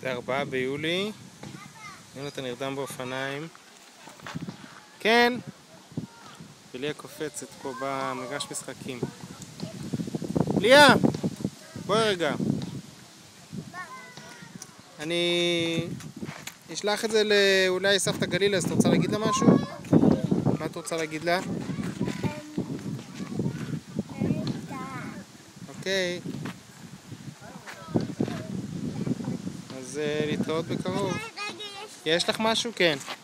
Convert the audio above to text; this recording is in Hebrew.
זה 4 ביולי. הנה אתה נרדם באופניים. כן! וליה קופצת פה במגרש משחקים. ליה! בואי רגע. אני אשלח את זה לאולי סבתא גלילה, אז את רוצה להגיד לה משהו? מה את רוצה להגיד לה? אוקיי. אז להתראות בקרוב. יש לך משהו? כן.